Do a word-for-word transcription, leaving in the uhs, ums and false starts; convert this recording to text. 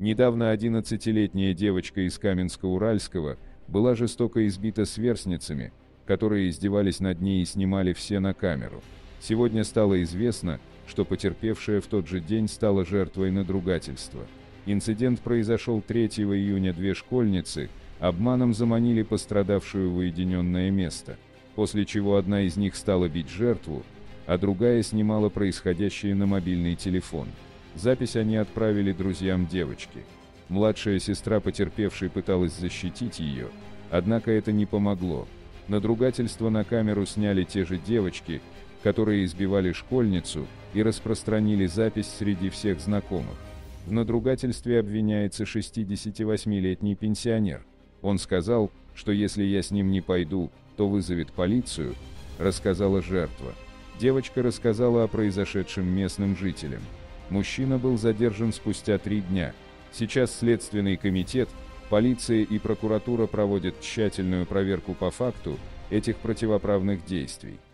Недавно одиннадцатилетняя девочка из Каменска-Уральского была жестоко избита сверстницами, которые издевались над ней и снимали все на камеру. Сегодня стало известно, что потерпевшая в тот же день стала жертвой надругательства. Инцидент произошел третьего июня. Две школьницы обманом заманили пострадавшую в уединенное место, после чего одна из них стала бить жертву, а другая снимала происходящее на мобильный телефон. Запись они отправили друзьям девочки. Младшая сестра потерпевшей пыталась защитить ее, однако это не помогло. Надругательство на камеру сняли те же девочки, которые избивали школьницу, и распространили запись среди всех знакомых. В надругательстве обвиняется шестидесятивосьмилетний пенсионер. Он сказал, что если я с ним не пойду, то вызовет полицию, рассказала жертва. Девочка рассказала о произошедшем местным жителям. Мужчина был задержан спустя три дня. Сейчас Следственный комитет, полиция и прокуратура проводят тщательную проверку по факту этих противоправных действий.